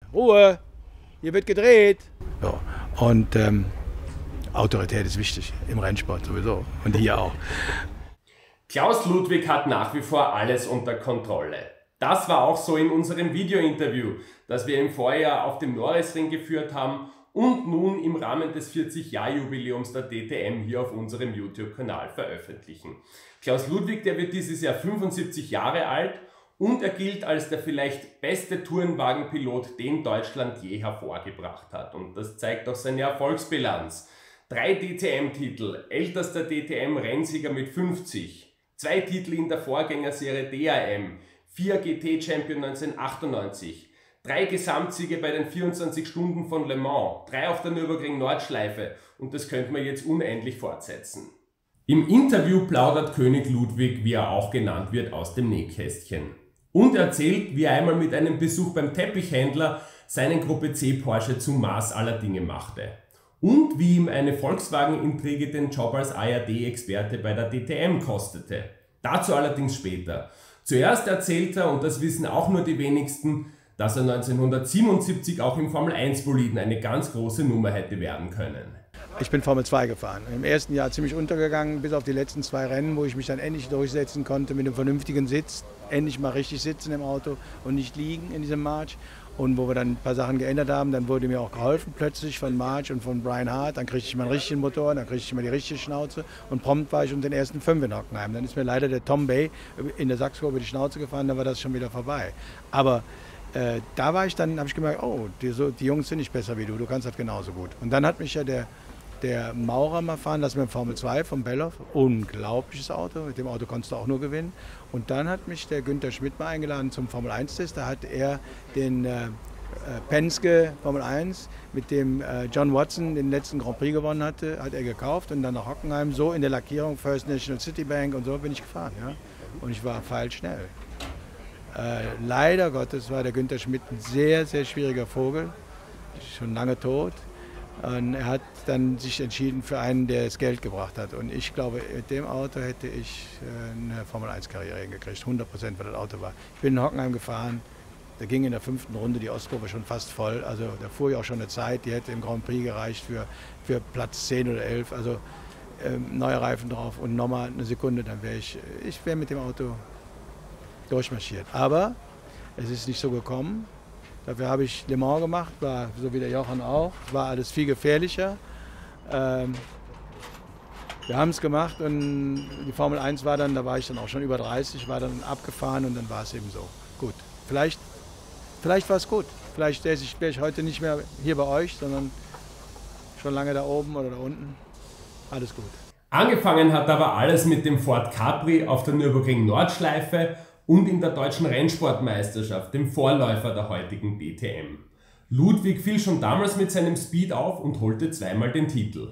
Ruhe, hier wird gedreht. So. Und Autorität ist wichtig, im Rennsport sowieso und hier auch. Klaus Ludwig hat nach wie vor alles unter Kontrolle. Das war auch so in unserem Video-Interview, das wir im Vorjahr auf dem Norrisring geführt haben und nun im Rahmen des 40-Jahr-Jubiläums der DTM hier auf unserem YouTube-Kanal veröffentlichen. Klaus Ludwig, der wird dieses Jahr 75 Jahre alt und er gilt als der vielleicht beste Tourenwagenpilot, den Deutschland je hervorgebracht hat. Und das zeigt auch seine Erfolgsbilanz. 3 DTM-Titel, ältester DTM-Rennsieger mit 50, 2 Titel in der Vorgängerserie DAM, 4 GT-Champion 1998, 3 Gesamtsiege bei den 24 Stunden von Le Mans, 3 auf der Nürburgring-Nordschleife und das könnte man jetzt unendlich fortsetzen. Im Interview plaudert König Ludwig, wie er auch genannt wird, aus dem Nähkästchen. Und erzählt, wie er einmal mit einem Besuch beim Teppichhändler seinen Gruppe C Porsche zum Maß aller Dinge machte. Und wie ihm eine Volkswagen-Intrige den Job als ARD-Experte bei der DTM kostete. Dazu allerdings später. Zuerst erzählt er, und das wissen auch nur die wenigsten, dass er 1977 auch im Formel-1-Boliden eine ganz große Nummer hätte werden können. Ich bin Formel 2 gefahren. Im ersten Jahr ziemlich untergegangen, bis auf die letzten 2 Rennen, wo ich mich dann endlich durchsetzen konnte mit einem vernünftigen Sitz. Endlich mal richtig sitzen im Auto und nicht liegen in diesem March. Und wo wir dann ein paar Sachen geändert haben, dann wurde mir auch geholfen plötzlich von March und von Brian Hart. Dann kriegte ich mal einen richtigen Motor, dann kriegte ich mal die richtige Schnauze und prompt war ich unter den ersten 5 in Hockenheim. Dann ist mir leider der Tom Bay in der Sachskurve über die Schnauze gefahren, dann war das schon wieder vorbei. Aber da war ich dann, habe ich gemerkt, oh, die Jungs sind nicht besser wie du kannst das genauso gut. Und dann hat mich ja der Maurer mal fahren lassen mit dem Formel 2 von Belloff. Unglaubliches Auto, mit dem Auto konntest du auch nur gewinnen. Und dann hat mich der Günther Schmidt mal eingeladen zum Formel 1-Test. Da hat er den Penske Formel 1, mit dem John Watson den letzten Grand Prix gewonnen hatte, hat er gekauft und dann nach Hockenheim, so in der Lackierung First National Citibank und so bin ich gefahren. Ja? Und ich war feilschnell. Leider Gottes war der Günther Schmidt ein sehr, sehr schwieriger Vogel, schon lange tot. Und er hat dann sich entschieden für einen, der das Geld gebracht hat. Und ich glaube, mit dem Auto hätte ich eine Formel-1-Karriere hingekriegt, 100%, weil das Auto war. Ich bin in Hockenheim gefahren, da ging in der 5. Runde die Ostkurve schon fast voll. Also da fuhr ich auch schon eine Zeit, die hätte im Grand Prix gereicht für Platz 10 oder 11. Also neue Reifen drauf und nochmal eine Sekunde, dann wäre ich wäre mit dem Auto durchmarschiert. Aber es ist nicht so gekommen. Dafür habe ich Le Mans gemacht, war so wie der Jochen auch. War alles viel gefährlicher. Wir haben es gemacht und die Formel 1 war dann, da war ich dann auch schon über 30, war dann abgefahren und dann war es eben so. Gut, vielleicht war es gut. Vielleicht wäre ich heute nicht mehr hier bei euch, sondern schon lange da oben oder da unten. Alles gut. Angefangen hat aber alles mit dem Ford Capri auf der Nürburgring-Nordschleife und in der deutschen Rennsportmeisterschaft, dem Vorläufer der heutigen DTM. Ludwig fiel schon damals mit seinem Speed auf und holte 2-mal den Titel.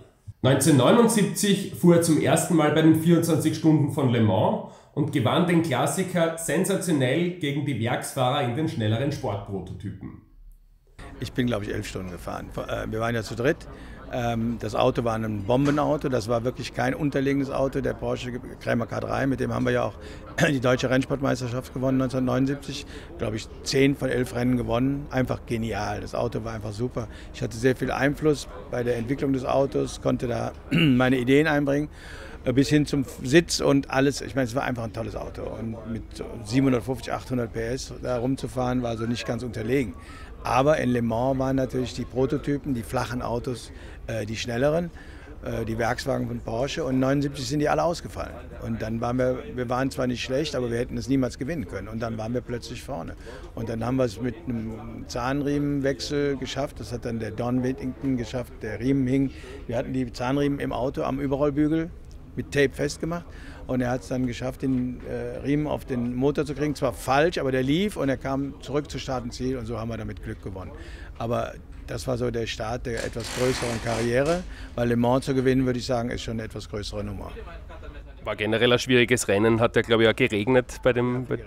1979 fuhr er zum ersten Mal bei den 24 Stunden von Le Mans und gewann den Klassiker sensationell gegen die Werksfahrer in den schnelleren Sportprototypen. Ich bin, glaube ich, 11 Stunden gefahren. Wir waren ja zu dritt. Das Auto war ein Bombenauto, das war wirklich kein unterlegenes Auto. Der Porsche Krämer K3, mit dem haben wir ja auch die deutsche Rennsportmeisterschaft gewonnen 1979. Glaube ich 10 von 11 Rennen gewonnen. Einfach genial, das Auto war einfach super. Ich hatte sehr viel Einfluss bei der Entwicklung des Autos, konnte da meine Ideen einbringen. Bis hin zum Sitz und alles. Ich meine, es war einfach ein tolles Auto. Und mit 750, 800 PS da rumzufahren, war also nicht ganz unterlegen. Aber in Le Mans waren natürlich die Prototypen, die flachen Autos, die schnelleren, die Werkswagen von Porsche. Und 1979 sind die alle ausgefallen. Und dann waren wir waren zwar nicht schlecht, aber wir hätten es niemals gewinnen können. Und dann waren wir plötzlich vorne. Und dann haben wir es mit einem Zahnriemenwechsel geschafft. Das hat dann der Don Whittington geschafft. Der Riemen hing. Wir hatten die Zahnriemen im Auto am Überrollbügel mit Tape festgemacht. Und er hat es dann geschafft, den Riemen auf den Motor zu kriegen. Zwar falsch, aber der lief und er kam zurück zu Start und Ziel und so haben wir damit Glück gewonnen. Aber das war so der Start der etwas größeren Karriere. Weil Le Mans zu gewinnen, würde ich sagen, ist schon eine etwas größere Nummer. War generell ein schwieriges Rennen, hat ja glaube ich auch geregnet bei dem...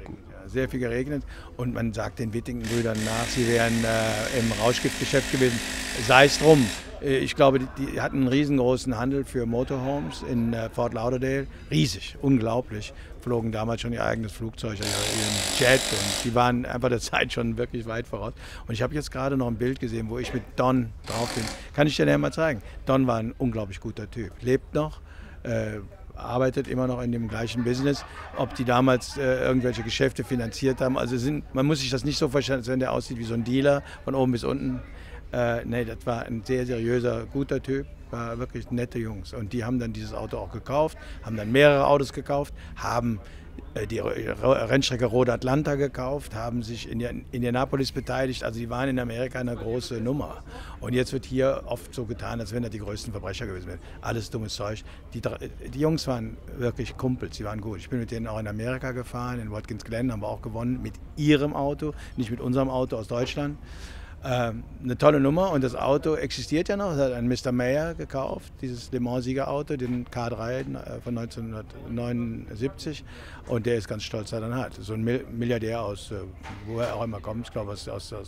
sehr viel geregnet und man sagt den Witting-Brüdern nach, sie wären im Rauschgiftgeschäft gewesen. Sei es drum. Ich glaube, die hatten einen riesengroßen Handel für Motorhomes in Fort Lauderdale. Riesig, unglaublich. Flogen damals schon ihr eigenes Flugzeug, ihren Jet und die waren einfach der Zeit schon wirklich weit voraus. Und ich habe jetzt gerade noch ein Bild gesehen, wo ich mit Don drauf bin. Kann ich dir nachher mal zeigen. Don war ein unglaublich guter Typ. Lebt noch, arbeitet immer noch in dem gleichen Business. Ob die damals irgendwelche Geschäfte finanziert haben, also man muss sich das nicht so vorstellen, als wenn der aussieht wie so ein Dealer von oben bis unten. Nee, das war ein sehr seriöser, guter Typ, war wirklich nette Jungs. Und die haben dann dieses Auto auch gekauft, haben dann mehrere Autos gekauft, haben die Rennstrecke Road Atlanta gekauft, haben sich in Indianapolis beteiligt. Also die waren in Amerika eine große Nummer. Und jetzt wird hier oft so getan, als wenn das die größten Verbrecher gewesen wären. Alles dummes Zeug. Die Jungs waren wirklich Kumpels, die waren gut. Ich bin mit denen auch in Amerika gefahren, in Watkins Glen haben wir auch gewonnen, mit ihrem Auto, nicht mit unserem Auto aus Deutschland. Eine tolle Nummer und das Auto existiert ja noch. Das hat ein Mr. Mayer gekauft, dieses Le Mans-Siegerauto, den K3 von 1979 und der ist ganz stolz, dass er dann hat. So ein Milliardär aus, wo er auch immer kommt, ich glaube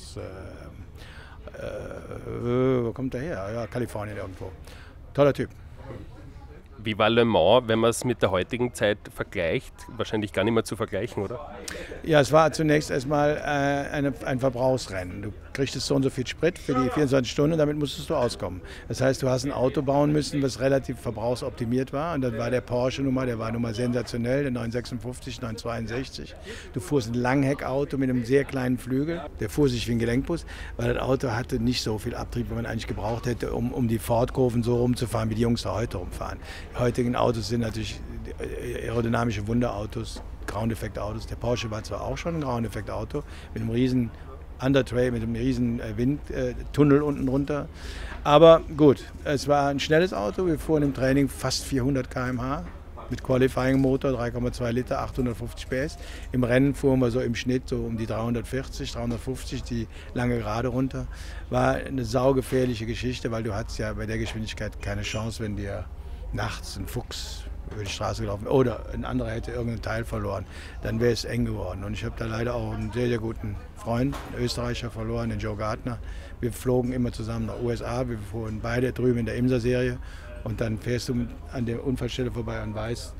wo kommt er her? Ja, Kalifornien irgendwo. Toller Typ. Wie war Le Mans, wenn man es mit der heutigen Zeit vergleicht? Wahrscheinlich gar nicht mehr zu vergleichen, oder? Ja, es war zunächst erstmal ein Verbrauchsrennen. Du kriegtest so und so viel Sprit für die 24 Stunden und damit musstest du auskommen. Das heißt, du hast ein Auto bauen müssen, das relativ verbrauchsoptimiert war. Und dann war der Porsche Nummer, der war nun mal sensationell, der 956, 962. Du fuhrst ein Langheckauto mit einem sehr kleinen Flügel. Der fuhr sich wie ein Gelenkbus, weil das Auto hatte nicht so viel Abtrieb, wie man eigentlich gebraucht hätte, um die Ford-Kurven so rumzufahren, wie die Jungs da heute rumfahren. Die heutigen Autos sind natürlich aerodynamische Wunderautos, Ground-Effekt-Autos. Der Porsche war zwar auch schon ein Ground-Effekt-Auto mit einem riesen Undertray, mit einem riesen Windtunnel unten runter. Aber gut, es war ein schnelles Auto. Wir fuhren im Training fast 400 km/h mit Qualifying-Motor, 3,2 Liter, 850 PS. Im Rennen fuhren wir so im Schnitt so um die 340, 350, die lange Gerade runter. War eine saugefährliche Geschichte, weil du hattest ja bei der Geschwindigkeit keine Chance, wenn dir nachts ein Fuchs über die Straße gelaufen oder ein anderer hätte irgendeinen Teil verloren, dann wäre es eng geworden. Und ich habe da leider auch einen sehr, sehr guten Freund, einen Österreicher, verloren, den Joe Gardner. Wir flogen immer zusammen nach USA, wir fuhren beide drüben in der IMSA-Serie und dann fährst du an der Unfallstelle vorbei und weißt,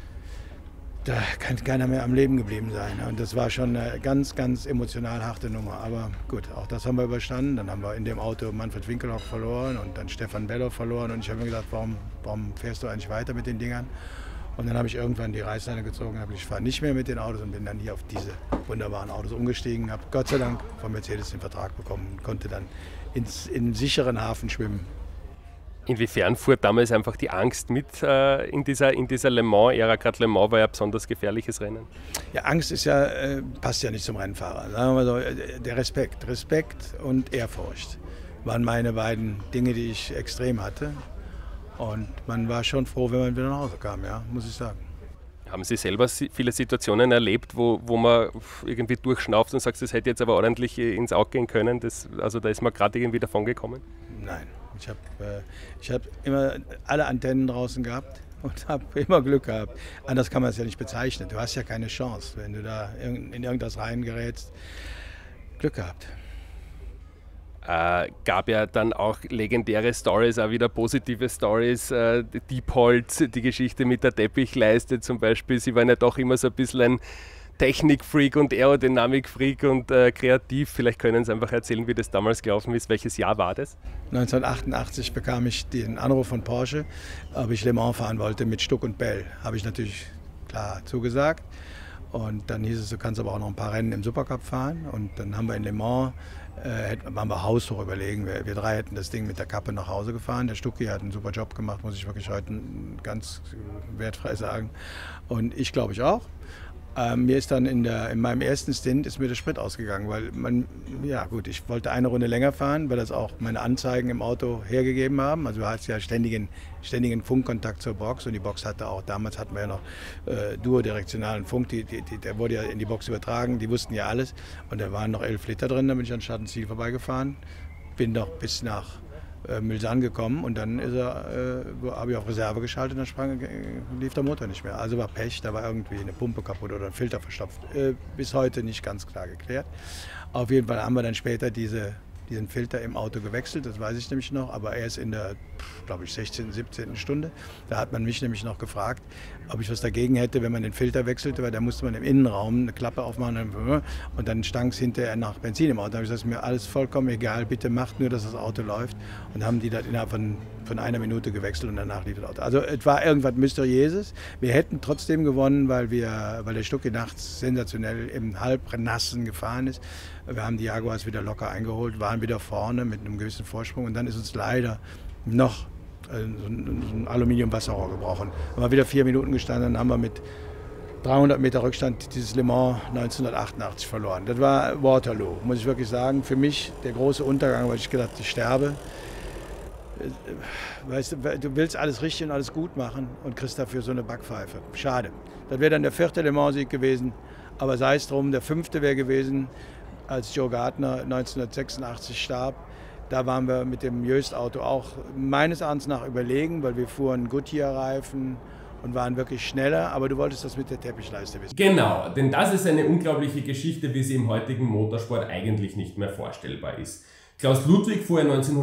da kann keiner mehr am Leben geblieben sein. Und das war schon eine ganz, ganz emotional harte Nummer. Aber gut, auch das haben wir überstanden. Dann haben wir in dem Auto Manfred Winkelhock verloren und dann Stefan Bellow verloren. Und ich habe mir gedacht, warum fährst du eigentlich weiter mit den Dingern? Und dann habe ich irgendwann die Reißleine gezogen und habe gesagt, ich fahre nicht mehr mit den Autos und bin dann hier auf diese wunderbaren Autos umgestiegen. Habe Gott sei Dank von Mercedes den Vertrag bekommen und konnte dann in einen sicheren Hafen schwimmen. Inwiefern fuhr damals einfach die Angst mit in dieser Le Mans-Ära? Gerade Le Mans war ja ein besonders gefährliches Rennen. Ja, Angst ist ja, passt ja nicht zum Rennfahrer. Sagen wir mal so, der Respekt und Ehrfurcht waren meine beiden Dinge, die ich extrem hatte. Und man war schon froh, wenn man wieder nach Hause kam, ja, muss ich sagen. Haben Sie selber viele Situationen erlebt, wo man irgendwie durchschnauft und sagt, das hätte jetzt aber ordentlich ins Auge gehen können? Also da ist man gerade irgendwie davon gekommen? Nein, ich hab immer alle Antennen draußen gehabt und habe immer Glück gehabt. Anders kann man es ja nicht bezeichnen. Du hast ja keine Chance, wenn du da in irgendwas reingerätst. Glück gehabt. Gab ja dann auch legendäre Stories, auch wieder positive Stories. Diepholz, die Geschichte mit der Teppichleiste zum Beispiel. Sie waren ja doch immer so ein bisschen ein Technikfreak und Aerodynamikfreak und kreativ. Vielleicht können Sie einfach erzählen, wie das damals gelaufen ist. Welches Jahr war das? 1988 bekam ich den Anruf von Porsche, ob ich Le Mans fahren wollte mit Stuck und Bell. Habe ich natürlich klar zugesagt. Und dann hieß es, du kannst aber auch noch ein paar Rennen im Supercup fahren. Und dann haben wir in Le Mans, waren wir haushoch überlegen. Wir drei hätten das Ding mit der Kappe nach Hause gefahren. Der Stucki hat einen super Job gemacht, muss ich wirklich heute ganz wertfrei sagen. Und ich glaube ich auch. Mir ist dann in meinem ersten Stint ist mir der Sprit ausgegangen, weil ich wollte eine Runde länger fahren, weil das auch meine Anzeigen im Auto hergegeben haben. Also du hast ja ständigen Funkkontakt zur Box und die Box hatte auch, damals hatten wir ja noch duodirektionalen Funk, der wurde ja in die Box übertragen, die wussten ja alles und da waren noch 11 Liter drin, da bin ich an Schattenziel vorbeigefahren, bin noch bis nach Mulsanne gekommen und dann habe ich auf Reserve geschaltet und dann lief der Motor nicht mehr. Also war Pech, da war irgendwie eine Pumpe kaputt oder ein Filter verstopft. Bis heute nicht ganz klar geklärt. Auf jeden Fall haben wir dann später diesen Filter im Auto gewechselt, das weiß ich nämlich noch, aber erst in der, glaube ich, 16., 17. Stunde. Da hat man mich nämlich noch gefragt, ob ich was dagegen hätte, wenn man den Filter wechselte, weil da musste man im Innenraum eine Klappe aufmachen und dann stank es hinterher nach Benzin im Auto. Da habe ich gesagt, ist mir alles vollkommen egal, bitte macht nur, dass das Auto läuft. Und haben die das innerhalb von einer Minute gewechselt und danach lief das Auto. Also es war irgendwas Mysteriöses. Wir hätten trotzdem gewonnen, weil der Stucki nachts sensationell im Halbnassen gefahren ist. Wir haben die Jaguars wieder locker eingeholt, waren wieder vorne mit einem gewissen Vorsprung und dann ist uns leider noch so ein Aluminium-Wasserrohr gebrochen. Haben wir wieder 4 Minuten gestanden, dann haben wir mit 300 Meter Rückstand dieses Le Mans 1988 verloren. Das war Waterloo, muss ich wirklich sagen. Für mich der große Untergang, weil ich gedacht, ich sterbe. Weißt du willst alles richtig und alles gut machen und kriegst dafür so eine Backpfeife. Schade. Das wäre dann der 4. Le Mans-Sieg gewesen, aber sei es drum, der 5. wäre gewesen, als Joe Gardner 1986 starb. Da waren wir mit dem Joest-Auto auch meines Erachtens nach überlegen, weil wir fuhren Goodyear-Reifen und waren wirklich schneller, aber du wolltest das mit der Teppichleiste wissen. Genau, denn das ist eine unglaubliche Geschichte, wie sie im heutigen Motorsport eigentlich nicht mehr vorstellbar ist. Klaus Ludwig fuhr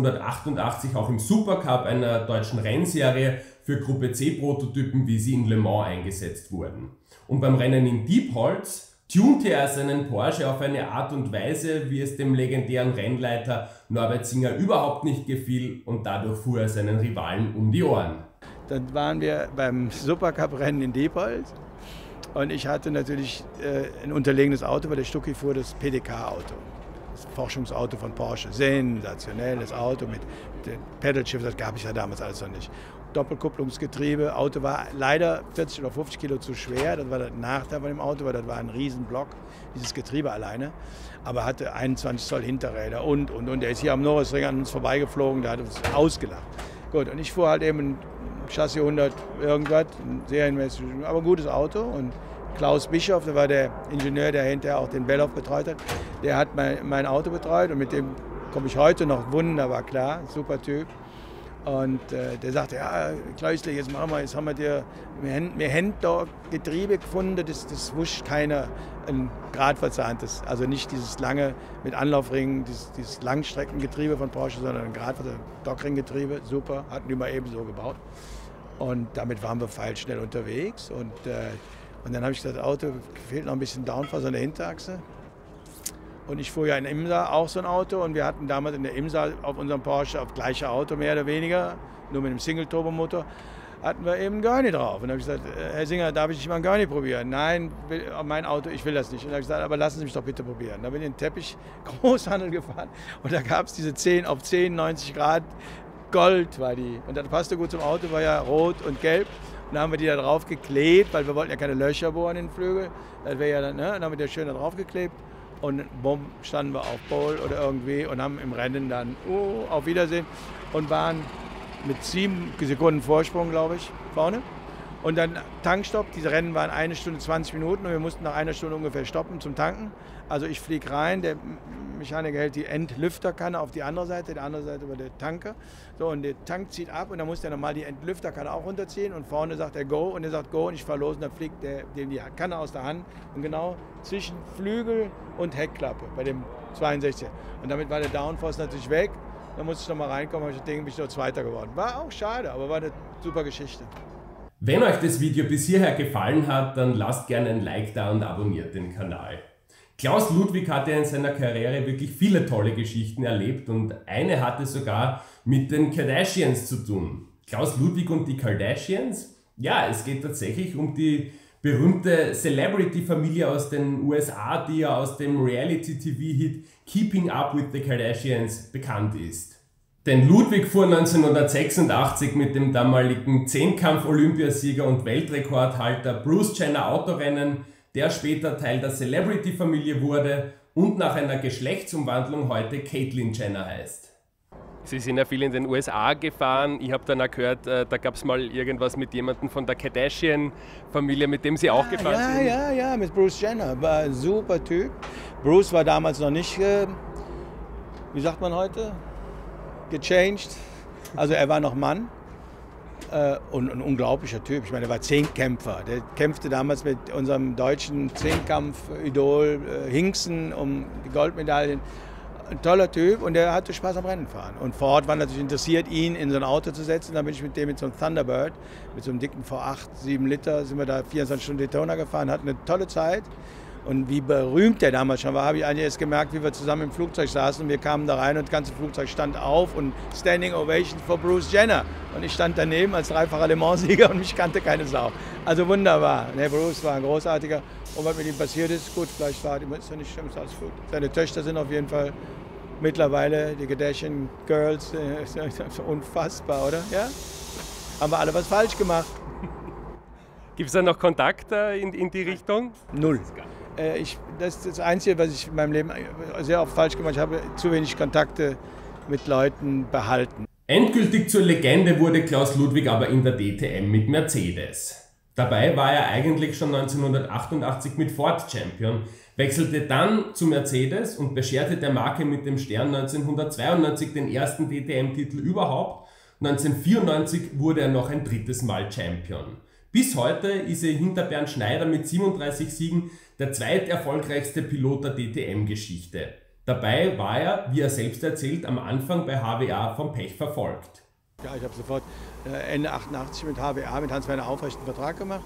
1988 auch im Supercup, einer deutschen Rennserie, für Gruppe C-Prototypen, wie sie in Le Mans eingesetzt wurden. Und beim Rennen in Diepholz tunte er seinen Porsche auf eine Art und Weise, wie es dem legendären Rennleiter Norbert Singer überhaupt nicht gefiel und dadurch fuhr er seinen Rivalen um die Ohren. Dann waren wir beim Supercup-Rennen in Diepholz und ich hatte natürlich ein unterlegenes Auto, weil der Stucki fuhr das PDK-Auto. Das Forschungsauto von Porsche, sensationelles Auto mit dem Pedal-Shift, das gab es ja damals alles noch nicht. Doppelkupplungsgetriebe, Auto war leider 40 oder 50 Kilo zu schwer, das war der Nachteil von dem Auto, weil das war ein Riesenblock, dieses Getriebe alleine, aber hatte 21 Zoll Hinterräder und. Der ist hier am Norrisring an uns vorbeigeflogen, der hat uns ausgelacht. Gut, und ich fuhr halt eben ein Chassis 100 irgendwas, ein serienmäßig, aber ein gutes Auto und Klaus Bischoff, der war der Ingenieur, der hinterher auch den Belloff betreut hat, der hat mein Auto betreut und mit dem komme ich heute noch wunderbar klar, super Typ. Und der sagte, ja, Klausle, jetzt haben wir da Getriebe gefunden, das wusste keiner, ein Gradverzahntes. Also nicht dieses lange mit Anlaufringen, dieses Langstreckengetriebe von Porsche, sondern ein Dockringgetriebe, super, hatten die mal eben so gebaut. Und damit waren wir feilschnell unterwegs. Und dann habe ich gesagt, Auto fehlt noch ein bisschen Downforce an der Hinterachse. Und ich fuhr ja in Imsa auch so ein Auto und wir hatten damals in der Imsa auf unserem Porsche, auf gleiche Auto mehr oder weniger, nur mit einem Single-Turbo-Motor, hatten wir eben ein Gurney drauf. Und dann habe ich gesagt, Herr Singer, darf ich nicht mal ein Gurney probieren? Nein, mein Auto, ich will das nicht. Und dann habe ich gesagt, aber lassen Sie mich doch bitte probieren. Da bin ich in den Teppich Großhandel gefahren und da gab es diese 10 auf 10, 90 Grad, Gold war die. Und das passte gut zum Auto, war ja rot und gelb. Und dann haben wir die da drauf geklebt, weil wir wollten ja keine Löcher bohren in den Flügel. Das wäre ja dann haben wir die schön da drauf geklebt. Und bumm, standen wir auf Pole oder irgendwie und haben im Rennen dann auf Wiedersehen und waren mit 7 Sekunden Vorsprung, glaube ich, vorne. Und dann Tankstopp, diese Rennen waren 1 Stunde 20 Minuten und wir mussten nach 1 Stunde ungefähr stoppen zum Tanken. Also ich fliege rein, der Mechaniker hält die Entlüfterkanne auf die andere Seite war der Tanker. So, und der Tank zieht ab und dann muss der nochmal die Entlüfterkanne auch runterziehen und vorne sagt er Go und er sagt Go und ich fahre los und dann fliegt dem die Kanne aus der Hand und genau zwischen Flügel und Heckklappe bei dem 62. Und damit war der Downforce natürlich weg. Dann musste ich nochmal reinkommen, habe ich denke, bin ich nur Zweiter geworden. War auch schade, aber war eine super Geschichte. Wenn euch das Video bis hierher gefallen hat, dann lasst gerne ein Like da und abonniert den Kanal. Klaus Ludwig hatte in seiner Karriere wirklich viele tolle Geschichten erlebt und eine hatte sogar mit den Kardashians zu tun. Klaus Ludwig und die Kardashians? Ja, es geht tatsächlich um die berühmte Celebrity-Familie aus den USA, die ja aus dem Reality-TV-Hit Keeping Up with the Kardashians bekannt ist. Denn Ludwig fuhr 1986 mit dem damaligen Zehnkampf-Olympiasieger und Weltrekordhalter Bruce Jenner Autorennen, der später Teil der Celebrity-Familie wurde und nach einer Geschlechtsumwandlung heute Caitlyn Jenner heißt. Sie sind ja viel in den USA gefahren. Ich habe dann auch gehört, da gab es mal irgendwas mit jemandem von der Kardashian-Familie, mit dem Sie auch gefahren sind. Ja, mit Bruce Jenner. War ein super Typ. Bruce war damals noch nicht, wie sagt man heute? gechanged. Also er war noch Mann und ein unglaublicher Typ. Ich meine, er war Zehnkämpfer. Der kämpfte damals mit unserem deutschen Zehnkampf-Idol Hinksen um die Goldmedaillen. Ein toller Typ und der hatte Spaß am Rennenfahren. Und Ford war natürlich interessiert, ihn in so ein Auto zu setzen. Dann bin ich mit dem mit so einem Thunderbird, mit so einem dicken V8, 7 Liter, sind wir da 24 Stunden Daytona gefahren, hatten eine tolle Zeit. Und wie berühmt der damals schon war, habe ich eigentlich erst gemerkt, wie wir zusammen im Flugzeug saßen. Und wir kamen da rein und das ganze Flugzeug stand auf und Standing Ovation for Bruce Jenner. Und ich stand daneben als dreifacher Le Mans-Sieger und mich kannte keine Sau. Also wunderbar. Der Bruce war ein großartiger. Und was mit ihm passiert ist, gut, vielleicht ist ja nicht schlimm, ist alles gut. Seine Töchter sind auf jeden Fall mittlerweile, die Kardashian Girls, unfassbar, oder? Ja? Haben wir alle was falsch gemacht? Gibt es da noch Kontakt in die Richtung? Null. Das ist das Einzige, was ich in meinem Leben sehr oft falsch gemacht habe. Ich habe zu wenig Kontakte mit Leuten behalten. Endgültig zur Legende wurde Klaus Ludwig aber in der DTM mit Mercedes. Dabei war er eigentlich schon 1988 mit Ford Champion, wechselte dann zu Mercedes und bescherte der Marke mit dem Stern 1992 den ersten DTM-Titel überhaupt. 1994 wurde er noch ein drittes Mal Champion. Bis heute ist er hinter Bernd Schneider mit 37 Siegen der zweiterfolgreichste Pilot der DTM-Geschichte. Dabei war er, wie er selbst erzählt, am Anfang bei HWA vom Pech verfolgt. Ja, ich habe sofort Ende 88 mit HWA, mit Hans-Werner Aufrecht, einen Vertrag gemacht.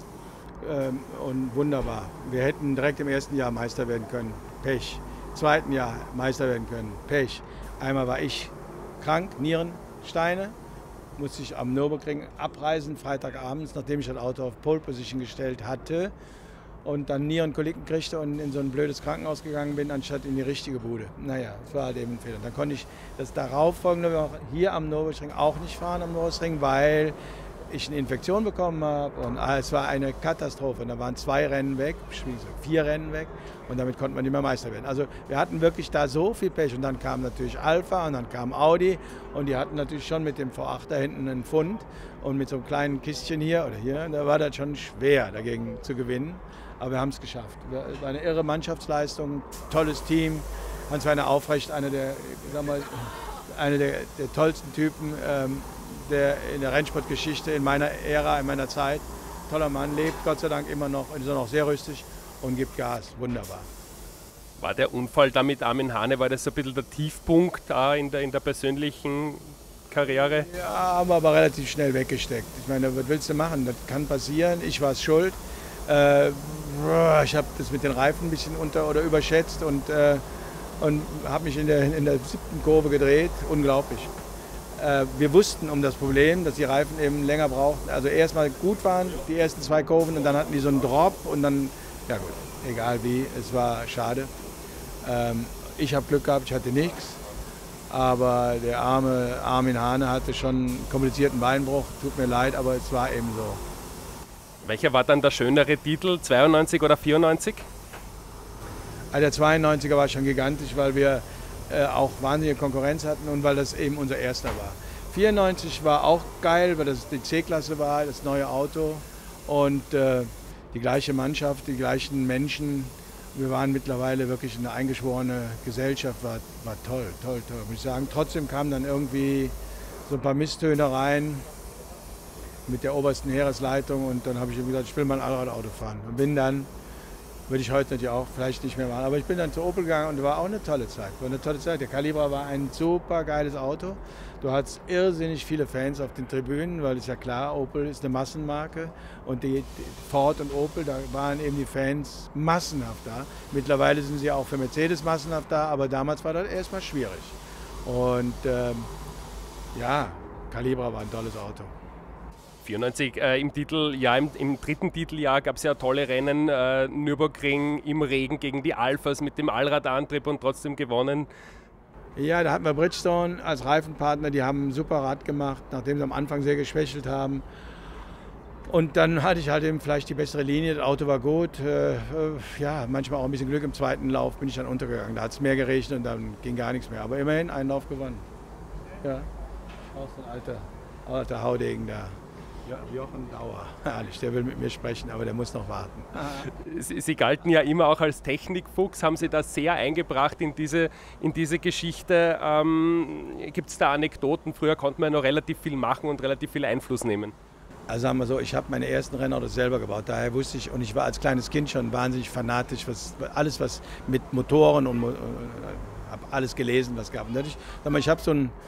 Und wunderbar. Wir hätten direkt im ersten Jahr Meister werden können. Pech. Im zweiten Jahr Meister werden können. Pech. Einmal war ich krank, Nierensteine. Musste ich am Nürburgring abreisen, Freitagabends, nachdem ich das Auto auf Pole Position gestellt hatte. Und dann Nierenkoliken kriegte und in so ein blödes Krankenhaus gegangen bin, anstatt in die richtige Bude. Naja, das war halt eben ein Fehler. Dann konnte ich das darauffolgende Woche hier am Nürburgring auch nicht fahren, am Nürburgring, weil ich eine Infektion bekommen habe. Und es war eine Katastrophe. Und da waren 2 Rennen weg, 4 Rennen weg. Und damit konnte man nicht mehr Meister werden. Also wir hatten wirklich da so viel Pech. Und dann kam natürlich Alpha und dann kam Audi. Und die hatten natürlich schon mit dem V8 da hinten einen Pfund. Und mit so einem kleinen Kistchen hier oder hier, da war das schon schwer dagegen zu gewinnen. Aber wir haben es geschafft. Es war eine irre Mannschaftsleistung, tolles Team. Hans-Werner Aufrecht, einer der tollsten Typen in der Rennsportgeschichte in meiner Ära, in meiner Zeit. Toller Mann, lebt Gott sei Dank immer noch, ist noch sehr rüstig und gibt Gas. Wunderbar. War der Unfall da mit Armin Hane, war das so ein bisschen der Tiefpunkt in der persönlichen Karriere? Ja, haben wir aber relativ schnell weggesteckt. Ich meine, was willst du machen? Das kann passieren. Ich war es schuld. Ich habe das mit den Reifen ein bisschen überschätzt und habe mich in der 7. Kurve gedreht. Unglaublich. Wir wussten um das Problem, dass die Reifen eben länger brauchten. Also erstmal gut waren, die ersten 2 Kurven und dann hatten die so einen Drop und dann, ja gut, egal wie, es war schade. Ich habe Glück gehabt, ich hatte nichts. Aber der arme Armin Hane hatte schon einen komplizierten Beinbruch. Tut mir leid, aber es war eben so. Welcher war dann der schönere Titel, 92 oder 94? Der 92er war schon gigantisch, weil wir auch wahnsinnige Konkurrenz hatten und weil das eben unser erster war. 94 war auch geil, weil das die C-Klasse war, das neue Auto und die gleiche Mannschaft, die gleichen Menschen. Wir waren mittlerweile wirklich eine eingeschworene Gesellschaft, war toll, toll, toll, muss ich sagen. Trotzdem kamen dann irgendwie so ein paar Misstöne rein mit der obersten Heeresleitung und dann habe ich gesagt, ich will mal ein Allradauto fahren. Und bin dann, würde ich heute natürlich auch vielleicht nicht mehr machen, aber ich bin dann zu Opel gegangen und war auch eine tolle Zeit. War eine tolle Zeit. Der Calibra war ein super geiles Auto. Du hattest irrsinnig viele Fans auf den Tribünen, weil es ja klar, Opel ist eine Massenmarke und die Ford und Opel, da waren eben die Fans massenhaft da. Mittlerweile sind sie auch für Mercedes massenhaft da, aber damals war das erstmal schwierig. Und ja, Calibra war ein tolles Auto. 94 im Titeljahr, im dritten Titeljahr gab es ja tolle Rennen, Nürburgring im Regen gegen die Alphas mit dem Allradantrieb und trotzdem gewonnen. Ja, da hatten wir Bridgestone als Reifenpartner, die haben ein super Rad gemacht, nachdem sie am Anfang sehr geschwächelt haben. Und dann hatte ich halt eben vielleicht die bessere Linie, das Auto war gut. Ja, manchmal auch ein bisschen Glück, im zweiten Lauf bin ich dann untergegangen. Da hat es mehr geregnet und dann ging gar nichts mehr. Aber immerhin einen Lauf gewonnen. Ja, auch so ein alter Haudegen da. Ja, Jochen Dauer, herrlich, der will mit mir sprechen, aber der muss noch warten. Sie galten ja immer auch als Technikfuchs, haben Sie das sehr eingebracht in diese Geschichte. Gibt es da Anekdoten? Früher konnte man ja noch relativ viel machen und relativ viel Einfluss nehmen. Also sagen wir so, ich habe meine ersten Rennautos selber gebaut, daher wusste ich, und ich war als kleines Kind schon wahnsinnig fanatisch, alles was mit Motoren und habe alles gelesen, was gab. Und ich habe so ein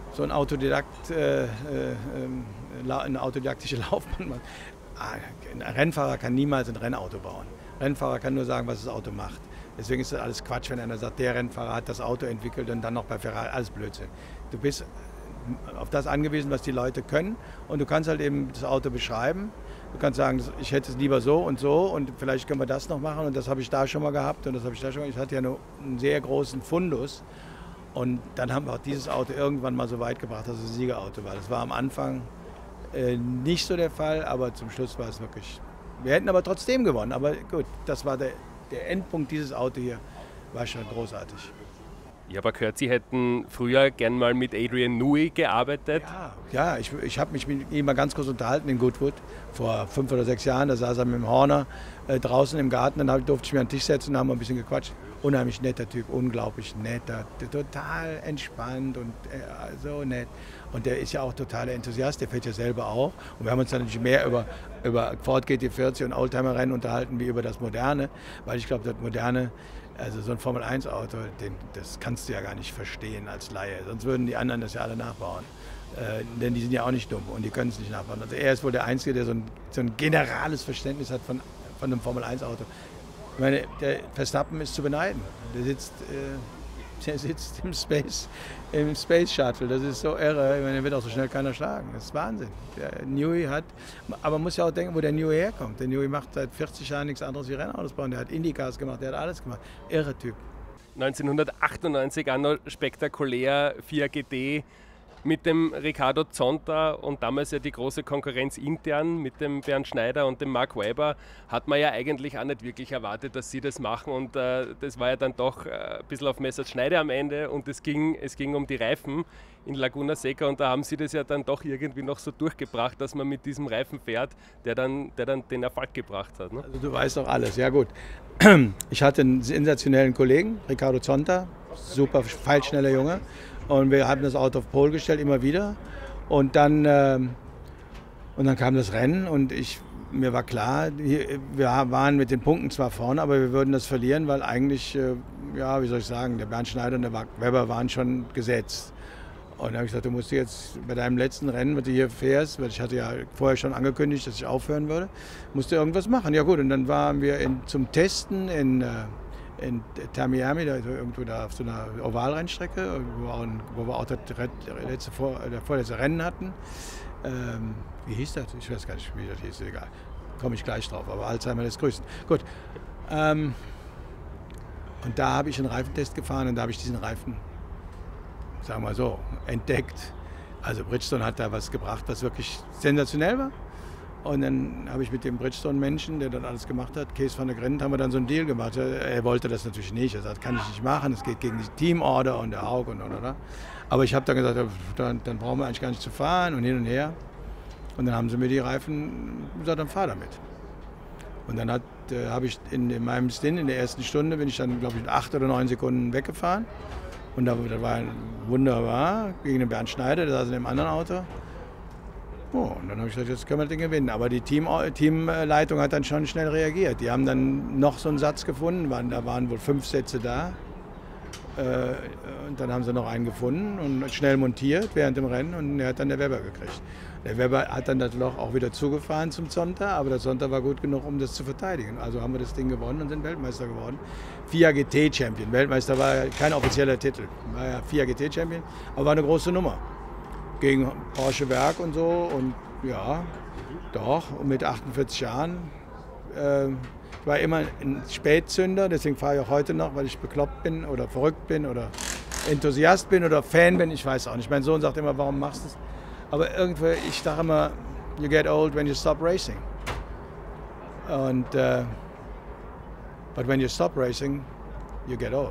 eine autodidaktische Laufbahn. Ein Rennfahrer kann niemals ein Rennauto bauen. Ein Rennfahrer kann nur sagen, was das Auto macht. Deswegen ist das alles Quatsch, wenn einer sagt, der Rennfahrer hat das Auto entwickelt und dann noch bei Ferrari, alles Blödsinn. Du bist auf das angewiesen, was die Leute können, und du kannst halt eben das Auto beschreiben. Du kannst sagen, ich hätte es lieber so und vielleicht können wir das noch machen, und das habe ich da schon mal gehabt und das habe ich da schon mal. Ich hatte ja einen sehr großen Fundus. Und dann haben wir auch dieses Auto irgendwann mal so weit gebracht, dass es ein Siegerauto war. Das war am Anfang nicht so der Fall, aber zum Schluss war es wirklich. Wir hätten aber trotzdem gewonnen. Aber gut, das war der Endpunkt dieses Auto hier, war schon großartig. Ich habe gehört, Sie hätten früher gern mal mit Adrian Newey gearbeitet. Ja, ich habe mich mit ihm mal ganz kurz unterhalten in Goodwood vor 5 oder 6 Jahren. Da saß er mit dem Horner draußen im Garten, dann durfte ich mich an den Tisch setzen und haben ein bisschen gequatscht. Unheimlich netter Typ, unglaublich netter, total entspannt und so nett. Und der ist ja auch totaler Enthusiast, der fährt ja selber auch. Und wir haben uns dann natürlich mehr über Ford GT40 und Oldtimer-Rennen unterhalten wie über das Moderne, weil ich glaube, das Moderne, also so ein Formel-1-Auto, das kannst du ja gar nicht verstehen als Laie. Sonst würden die anderen das ja alle nachbauen. Denn die sind ja auch nicht dumm und die können es nicht nachbauen. Also er ist wohl der Einzige, der so ein generales Verständnis hat von einem Formel-1-Auto. Ich meine, der Verstappen ist zu beneiden. Der sitzt im Space Shuttle. Das ist so irre. Ich meine, der wird auch so schnell keiner schlagen. Das ist Wahnsinn. Der Newey aber man muss ja auch denken, wo der Newey herkommt. Der Newey macht seit 40 Jahren nichts anderes wie Rennautos bauen. Der hat Indycars gemacht, der hat alles gemacht. Irre Typ. 1998 auch noch spektakulär 4 GT mit dem Riccardo Zonta und damals ja die große Konkurrenz intern mit dem Bernd Schneider und dem Mark Webber, hat man ja eigentlich auch nicht wirklich erwartet, dass sie das machen, und das war ja dann doch ein bisschen auf Messerschneide am Ende, und es ging um die Reifen in Laguna Seca, und da haben sie das ja dann doch irgendwie noch so durchgebracht, dass man mit diesem Reifen fährt, der dann den Erfolg gebracht hat. Ne? Also du weißt doch alles, ja gut. Ich hatte einen sensationellen Kollegen, Riccardo Zonta, super pfeilschneller Junge. Und wir haben das Auto auf Pole gestellt, immer wieder. Und dann kam das Rennen und mir war klar, wir waren mit den Punkten zwar vorne, aber wir würden das verlieren, weil eigentlich, wie soll ich sagen, der Bernd Schneider und der Webber waren schon gesetzt. Und dann habe ich gesagt, du musst jetzt bei deinem letzten Rennen, wenn du hier fährst, weil ich hatte ja vorher schon angekündigt, dass ich aufhören würde, musst du irgendwas machen. Ja gut, und dann waren wir zum Testen in Tamiami, irgendwo da auf so einer Ovalrennstrecke, wo wir auch das vorletzte Rennen hatten. Wie hieß das? Ich weiß gar nicht, wie das hieß, egal. Komme ich gleich drauf, aber Alzheimer lässt grüßen. Gut. Und da habe ich einen Reifentest gefahren und da habe ich diesen Reifen, sagen wir so, entdeckt. Also Bridgestone hat da was gebracht, was wirklich sensationell war. Und dann habe ich mit dem Bridgestone-Menschen, der dann alles gemacht hat, Kees van der Grendt, haben wir dann so einen Deal gemacht. Er wollte das natürlich nicht. Er sagt, kann ich nicht machen, es geht gegen die Teamorder und der Haug und. Aber ich habe dann gesagt, dann brauchen wir eigentlich gar nicht zu fahren und hin und her. Und dann haben sie mir die Reifen gesagt, dann fahr damit. Und dann habe ich in meinem Stint, in der ersten Stunde, bin ich dann, glaube ich, in 8 oder 9 Sekunden weggefahren. Und das war wunderbar gegen den Bernd Schneider, der saß in dem anderen Auto. Oh, und dann habe ich gesagt, jetzt können wir den gewinnen. Aber die Teamleitung hat dann schon schnell reagiert. Die haben dann noch so einen Satz gefunden, da waren wohl 5 Sätze da. Und dann haben sie noch einen gefunden und schnell montiert während dem Rennen, und er hat dann der Webber gekriegt. Der Webber hat dann das Loch auch wieder zugefahren zum Zonta, aber der Zonta war gut genug, um das zu verteidigen. Also haben wir das Ding gewonnen und sind Weltmeister geworden. FIA GT Champion. Weltmeister war ja kein offizieller Titel, war ja FIA GT Champion, aber war eine große Nummer. Gegen Porsche Werk und so, und ja, doch, und mit 48 Jahren. Ich war immer ein Spätzünder, deswegen fahre ich auch heute noch, weil ich bekloppt bin oder verrückt bin oder Enthusiast bin oder Fan bin, ich weiß auch nicht. Mein Sohn sagt immer, warum machst du das? Aber irgendwie, ich dachte immer, you get old when you stop racing. Und, but when you stop racing, you get old.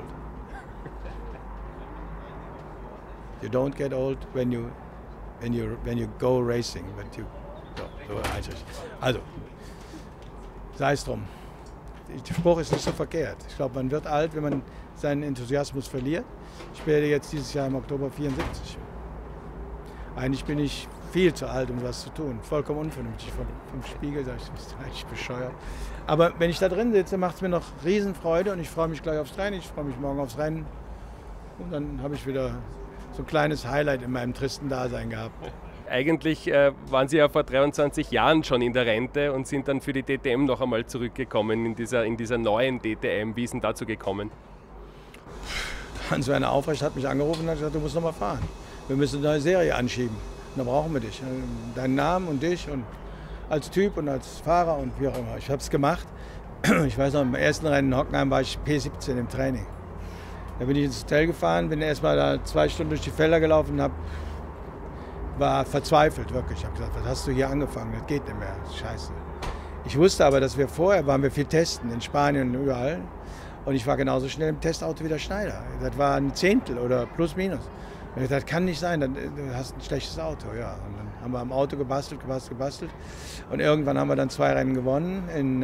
You don't get old when you go racing, but you Also, sei es drum. Der Spruch ist nicht so verkehrt. Ich glaube, man wird alt, wenn man seinen Enthusiasmus verliert. Ich werde jetzt dieses Jahr im Oktober 74. Eigentlich bin ich viel zu alt, um was zu tun. Vollkommen unvernünftig. Vom Spiegel sage ich, bist du eigentlich bescheuert. Aber wenn ich da drin sitze, macht es mir noch Riesenfreude und ich freue mich gleich aufs Training, ich freue mich morgen aufs Rennen. Und dann habe ich wieder so ein kleines Highlight in meinem tristen Dasein gehabt. Eigentlich waren Sie ja vor 23 Jahren schon in der Rente und sind dann für die DTM noch einmal zurückgekommen in dieser neuen DTM. Wie ist denn dazu gekommen? Hans-Werner Aufrecht hat mich angerufen und hat gesagt, du musst noch mal fahren. Wir müssen eine neue Serie anschieben. Und da brauchen wir dich. Deinen Namen und dich und als Typ und als Fahrer und wie auch immer. Ich habe es gemacht. Ich weiß noch, im ersten Rennen in Hockenheim war ich P17 im Training. Da bin ich ins Hotel gefahren, bin erst mal da 2 Stunden durch die Felder gelaufen und war verzweifelt, wirklich. Ich habe gesagt, was hast du hier angefangen? Das geht nicht mehr, scheiße. Ich wusste aber, dass wir vorher waren wir viel testen, in Spanien und überall. Und ich war genauso schnell im Testauto wie der Schneider. Das war ein Zehntel oder plus minus. Und ich dachte, das kann nicht sein, du hast ein schlechtes Auto. Ja. Und dann haben wir am Auto gebastelt. Und irgendwann haben wir dann 2 Rennen gewonnen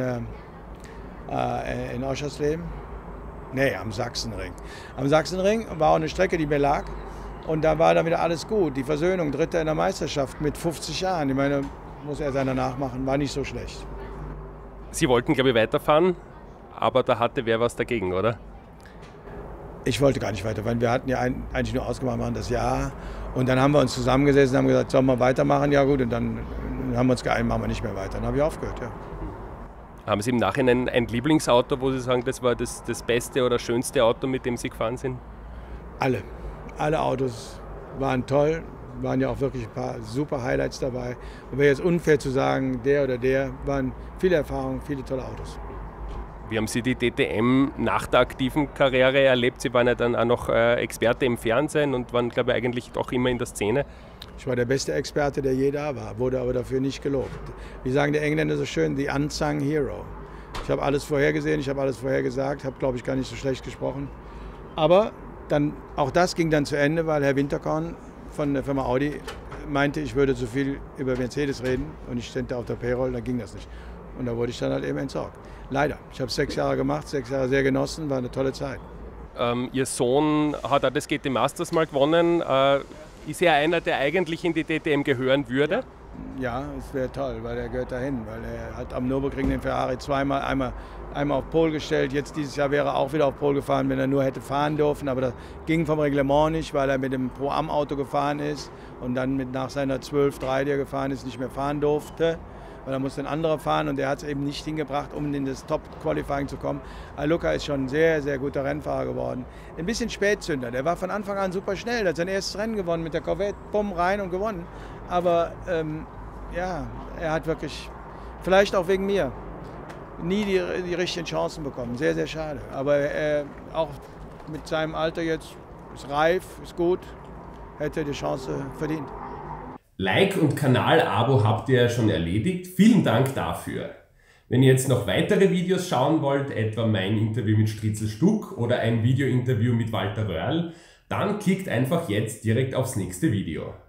in Oschersleben. Nee, am Sachsenring. Am Sachsenring war auch eine Strecke, die mir lag. Und da war dann wieder alles gut. Die Versöhnung, Dritter in der Meisterschaft mit 50 Jahren. Ich meine, muss er seiner nachmachen, war nicht so schlecht. Sie wollten, glaube ich, weiterfahren, aber da hatte wer was dagegen, oder? Ich wollte gar nicht weiterfahren. Wir hatten ja eigentlich nur ausgemacht, machen das Jahr. Und dann haben wir uns zusammengesessen und haben gesagt, sollen wir weitermachen? Ja gut, und dann haben wir uns geeinigt, machen wir nicht mehr weiter. Dann habe ich aufgehört, ja. Haben Sie im Nachhinein ein Lieblingsauto, wo Sie sagen, das war das beste oder schönste Auto, mit dem Sie gefahren sind? Alle Autos waren toll, waren ja auch wirklich ein paar super Highlights dabei. Und wäre jetzt unfair zu sagen, der oder der, waren viele Erfahrungen, viele tolle Autos. Wie haben Sie die DTM nach der aktiven Karriere erlebt? Sie waren ja dann auch noch Experte im Fernsehen und waren, glaube ich, eigentlich doch immer in der Szene. Ich war der beste Experte, der je da war, wurde aber dafür nicht gelobt. Wie sagen die Engländer so schön, the unsung hero. Ich habe alles vorhergesehen, ich habe alles vorhergesagt, habe, glaube ich, gar nicht so schlecht gesprochen. Aber dann, auch das ging dann zu Ende, weil Herr Winterkorn von der Firma Audi meinte, ich würde zu viel über Mercedes reden und ich stand da auf der Payroll, dann ging das nicht. Und da wurde ich dann halt eben entsorgt. Leider. Ich habe 6 Jahre gemacht, 6 Jahre sehr genossen, war eine tolle Zeit. Ihr Sohn hat auch das GT Masters mal gewonnen. Ist er einer, der eigentlich in die DTM gehören würde? Ja, es wäre toll, weil er gehört dahin. Weil er hat am Nürburgring den Ferrari einmal auf Pole gestellt. Jetzt dieses Jahr wäre er auch wieder auf Pole gefahren, wenn er nur hätte fahren dürfen. Aber das ging vom Reglement nicht, weil er mit dem Pro-Am-Auto gefahren ist und dann nach seiner 12.3, die er gefahren ist, nicht mehr fahren durfte. Weil da musste ein anderer fahren und der hat es eben nicht hingebracht, um in das Top-Qualifying zu kommen. Luca ist schon ein sehr, sehr guter Rennfahrer geworden. Ein bisschen Spätzünder, der war von Anfang an super schnell, der hat sein erstes Rennen gewonnen mit der Corvette, bumm, rein und gewonnen. Aber ja, er hat wirklich, vielleicht auch wegen mir, nie die richtigen Chancen bekommen. Sehr, sehr schade. Aber auch mit seinem Alter jetzt, ist reif, ist gut, hätte die Chance verdient. Like und Kanal-Abo habt ihr ja schon erledigt. Vielen Dank dafür. Wenn ihr jetzt noch weitere Videos schauen wollt, etwa mein Interview mit Stritzel Stuck oder ein Video-Interview mit Walter Röhrl, dann klickt einfach jetzt direkt aufs nächste Video.